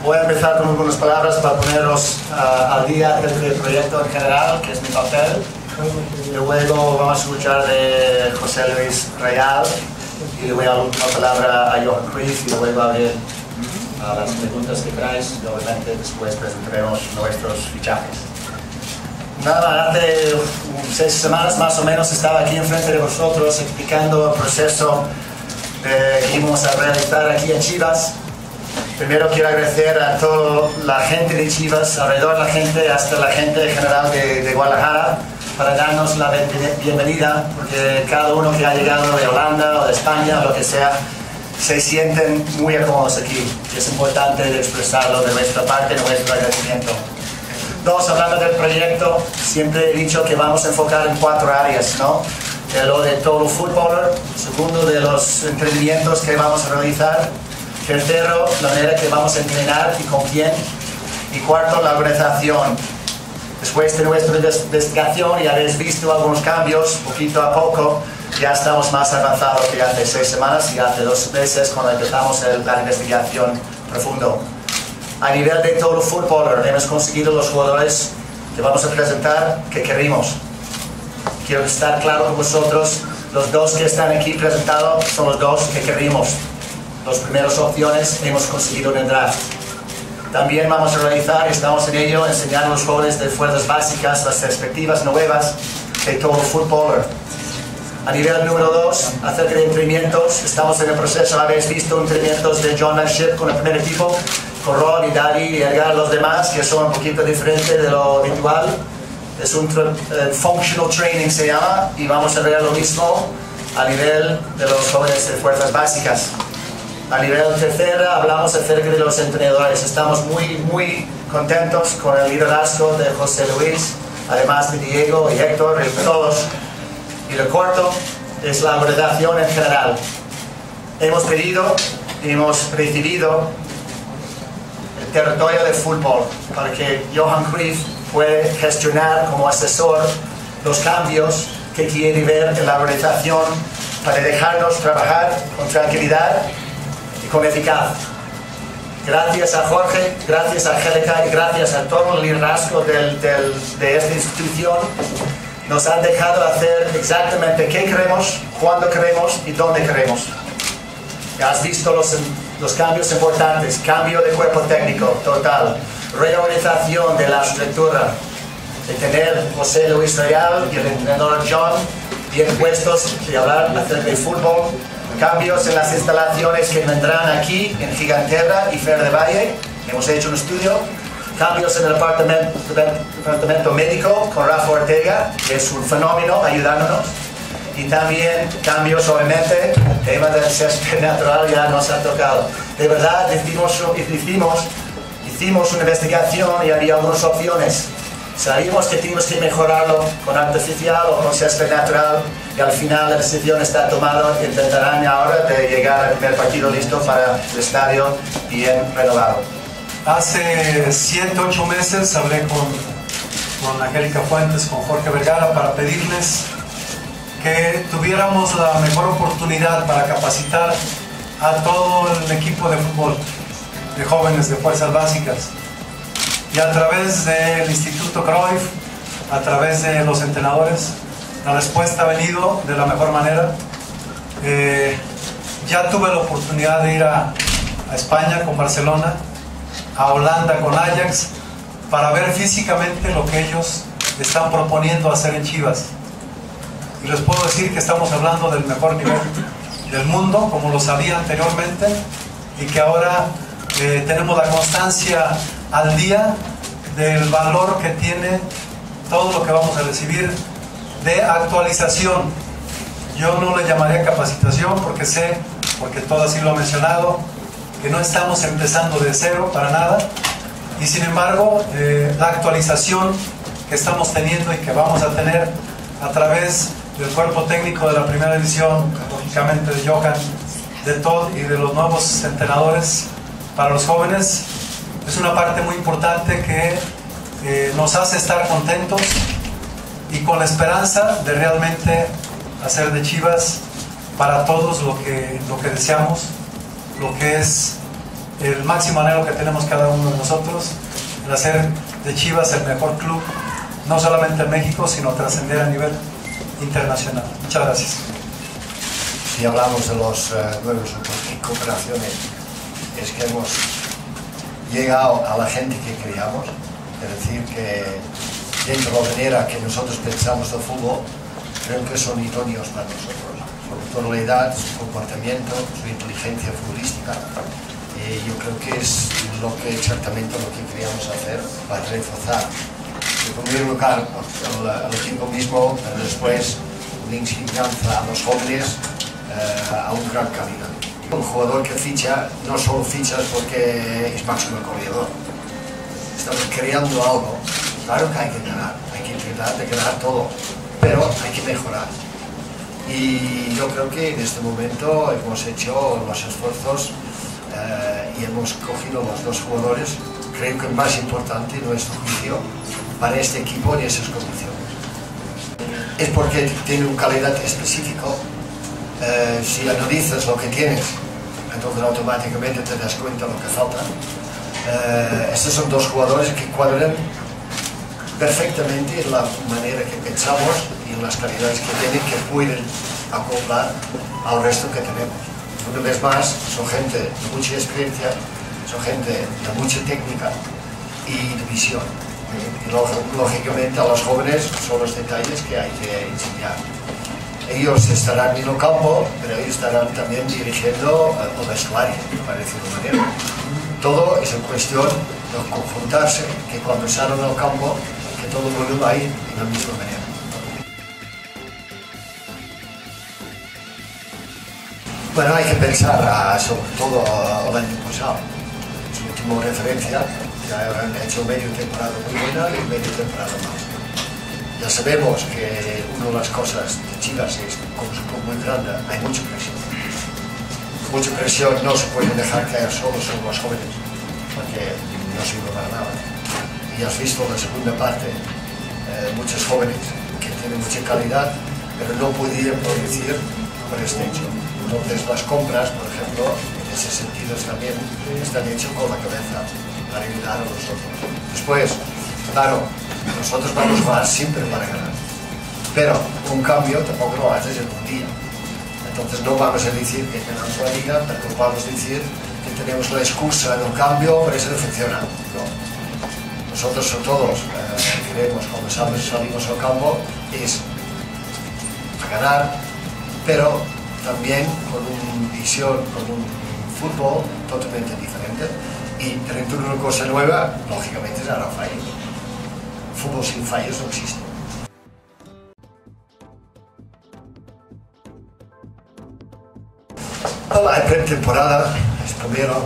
Voy a empezar con algunas palabras para ponernos al día del proyecto en general, que es mi papel. Y luego vamos a escuchar de José Luis Real y le voy a dar la última palabra a Johan Cruyff y luego a ver las preguntas que queráis y obviamente después presentaremos nuestros fichajes. Nada, hace 6 semanas más o menos estaba aquí enfrente de vosotros explicando el proceso que íbamos a realizar aquí en Chivas. Primero quiero agradecer a toda la gente de Chivas, alrededor de la gente, hasta la gente general de Guadalajara, para darnos la bienvenida, porque cada uno que ha llegado de Holanda o de España o lo que sea, se sienten muy cómodos aquí. Y es importante expresarlo de nuestra parte, nuestro agradecimiento. Dos, hablando del proyecto, siempre he dicho que vamos a enfocar en 4 áreas, ¿no? Lo de todo footballer, segundo, de los entrenamientos que vamos a realizar, tercero, la manera que vamos a entrenar y con quién, y cuarto, la organización. Después de nuestra investigación, ya habéis visto algunos cambios, poquito a poco, ya estamos más avanzados que hace 6 semanas y hace 2 meses cuando empezamos la investigación profundo. A nivel de todo fútbol, hemos conseguido los jugadores que vamos a presentar que queremos. Quiero estar claro con vosotros, los 2 que están aquí presentados son los 2 que queremos. Las primeras opciones hemos conseguido en el draft. También vamos a realizar, estamos en ello, enseñar a los jóvenes de fuerzas básicas las perspectivas nuevas de todo fútbol. A nivel número 2, acerca de entrenamientos, estamos en el proceso, habéis visto entrenamientos de John Ship con el primer equipo, con Ron y David y Edgar, los demás, que son un poquito diferentes de lo habitual. Es un functional training se llama, y vamos a ver lo mismo a nivel de los jóvenes de fuerzas básicas. A nivel tercera, hablamos acerca de los entrenadores. Estamos muy contentos con el liderazgo de José Luis, además de Diego y Héctor y todos. Y lo cuarto es la organización en general. Hemos recibido el territorio de fútbol para que Johan Cruyff pueda gestionar como asesor los cambios que quiere ver en la organización para dejarnos trabajar con tranquilidad y con eficacia. Gracias a Jorge, gracias a Angélica y gracias a todo el liderazgo de esta institución, nos han dejado hacer exactamente qué queremos, cuándo queremos y dónde queremos. Ya has visto los cambios importantes, cambio de cuerpo técnico total, reorganización de la estructura, de tener José Luis Real y el entrenador John bien puestos y hablar acerca de fútbol, cambios en las instalaciones que vendrán aquí en Giganterra y Fer de Valle, hemos hecho un estudio, cambios en el departamento médico con Rafa Ortega, que es un fenómeno ayudándonos, y también cambios obviamente, el tema del césped natural ya nos ha tocado. De verdad hicimos una investigación y había algunas opciones. Sabíamos que teníamos que mejorarlo con artificial o con césped natural y al final la decisión está tomada y intentarán ahora de llegar al primer partido listo para el estadio bien renovado. Hace 7 u 8 meses hablé con Angélica Fuentes, con Jorge Vergara para pedirles que tuviéramos la mejor oportunidad para capacitar a todo el equipo de fútbol de jóvenes de fuerzas básicas. Y a través del Instituto Cruyff, a través de los entrenadores, la respuesta ha venido de la mejor manera. Ya tuve la oportunidad de ir a España con Barcelona, a Holanda con Ajax, para ver físicamente lo que ellos están proponiendo hacer en Chivas. Y les puedo decir que estamos hablando del mejor nivel del mundo, como lo sabía anteriormente, y que ahora tenemos la constancia al día del valor que tiene todo lo que vamos a recibir de actualización. Yo no le llamaría capacitación porque sé, porque todo así lo ha mencionado, que no estamos empezando de cero para nada, y sin embargo la actualización que estamos teniendo y que vamos a tener a través del cuerpo técnico de la primera división, lógicamente de Johan, de Todd y de los nuevos entrenadores para los jóvenes, es una parte muy importante que nos hace estar contentos y con la esperanza de realmente hacer de Chivas para todos lo que deseamos, lo que es el máximo anhelo que tenemos cada uno de nosotros, el hacer de Chivas el mejor club, no solamente en México, sino trascender a nivel internacional. Muchas gracias. Si hablamos de los nuevos incorporaciones, es que hemos llegado a la gente que queríamos, es decir, que dentro de la manera que nosotros pensamos del fútbol, creo que son idóneos para nosotros. Sobre todo la edad, su comportamiento, su inteligencia futbolística. Yo creo que es exactamente lo que queríamos hacer para reforzar, en primer lugar, el equipo mismo, pero después una enseñanza a los jóvenes a un gran calidad. Un jugador que ficha, no solo fichas porque es máximo goleador. Estamos creando algo. Claro que hay que ganar, hay que intentar de ganar todo, pero hay que mejorar. Y yo creo que en este momento hemos hecho los esfuerzos y hemos cogido los dos jugadores, creo que el más importante en nuestro juicio, para este equipo en esas condiciones. Es porque tiene una calidad específica. Si analizas lo que tienes, entonces automáticamente te das cuenta de lo que falta. Estos son dos jugadores que cuadran perfectamente en la manera que pensamos y en las calidades que tienen, que pueden acoplar al resto que tenemos. Una vez más, son gente de mucha experiencia, son gente de mucha técnica y de visión. Y lógicamente a los jóvenes son los detalles que hay que enseñar. Ellos estarán en el campo, pero ellos estarán también dirigiendo el vestuario, para decirlo de manera. Todo es en cuestión de conjuntarse, que cuando salen al campo, que todo el mundo va a ir de la misma manera. Bueno, hay que pensar sobre todo el año pasado. Su última referencia, ya han hecho medio temporada muy buena y medio temporada más. Ya sabemos que una de las cosas de Chivas es, como es un club muy grande, hay mucha presión. Mucha presión, no se puede dejar caer solo sobre los jóvenes, porque no sirve para nada. Y has visto en la segunda parte muchos jóvenes que tienen mucha calidad, pero no podían producir por este hecho. Entonces las compras, por ejemplo, en ese sentido también están hechas con la cabeza para ayudar a los otros. Después, claro, nosotros vamos a jugar siempre para ganar, pero un cambio tampoco lo haces en un día. Entonces no vamos a decir que ganamos la liga, pero vamos a decir que tenemos la excusa de un cambio, pero eso no funciona. No. Nosotros todos queremos, cuando salimos al campo, es a ganar, pero también con una visión, con un fútbol totalmente diferente. Y dentro de una cosa nueva, lógicamente será fallos. Fútbol sin fallos no existe. La pretemporada es primero.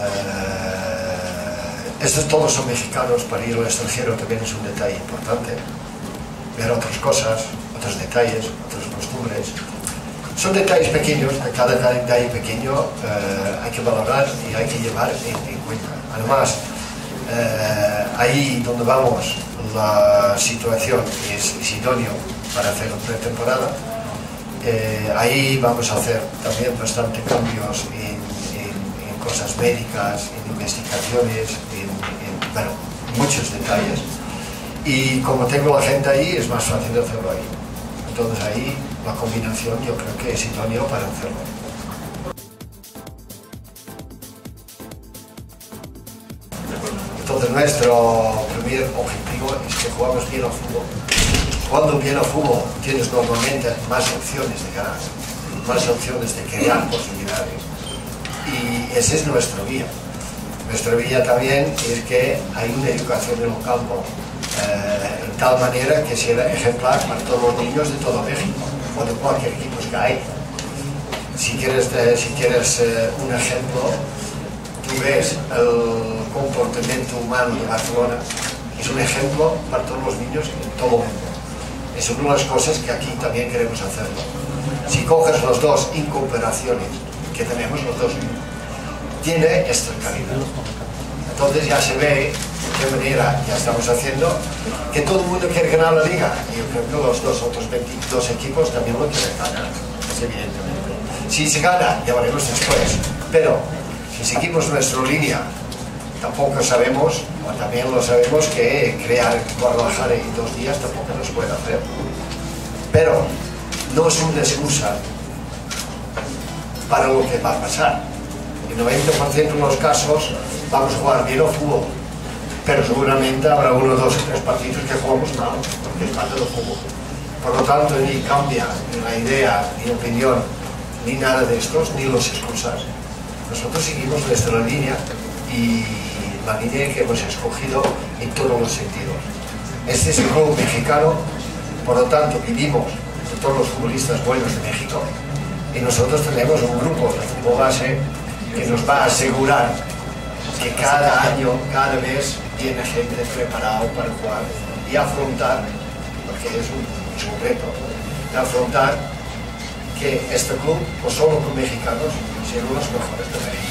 Estos todos son mexicanos, para ir al extranjero también es un detalle importante. Ver otras cosas, otros detalles, otras costumbres. Son detalles pequeños, que cada detalle pequeño hay que valorar y hay que llevar en cuenta. Además, ahí donde vamos, la situación es idónea para hacer una pretemporada. Ahí vamos a hacer también bastante cambios en cosas médicas, en investigaciones, bueno, muchos detalles. Y como tengo la gente ahí, es más fácil de hacerlo ahí. Entonces ahí la combinación yo creo que es idóneo para hacerlo. Entonces nuestro primer objetivo es que jugamos bien al fútbol. Cuando bien al fútbol tienes normalmente más opciones de ganar, más opciones de crear posibilidades. Y ese es nuestro guía. Nuestra guía también es que hay una educación en el campo de tal manera que sea ejemplar para todos los niños de todo México o de cualquier equipo que hay. Si quieres un ejemplo, tú ves el comportamiento humano de Barcelona, es un ejemplo para todos los niños en todo el mundo. Es una de las cosas que aquí también queremos hacerlo. Si coges los dos incomparaciones que tenemos, los dos, tiene esta calidad. Entonces ya se ve de qué manera ya estamos haciendo, que todo el mundo quiere ganar la liga. Y yo creo que los dos otros 22 equipos también lo quieren ganar, evidentemente. Si se gana, ya veremos después. Pero Si seguimos nuestra línea, tampoco sabemos, o también lo sabemos, que crear Guadalajara en 2 días tampoco nos puede hacer. Pero no es una excusa para lo que va a pasar. En 90% de los casos vamos a jugar bien o fútbol, pero seguramente habrá 1, 2 o 3 partidos que jugamos mal, porque es parte del fútbol. Por lo tanto, ni cambia ni la idea, ni opinión, ni nada de estos, ni los excusas. Nosotros seguimos nuestra línea y la línea que hemos escogido en todos los sentidos. Este es el club mexicano, por lo tanto vivimos de todos los futbolistas buenos de México y nosotros tenemos un grupo de fútbol base que nos va a asegurar que cada año, cada vez viene gente preparada para jugar y afrontar, porque es un reto, de afrontar que este club, no solo con mexicanos, sean los mejores de México.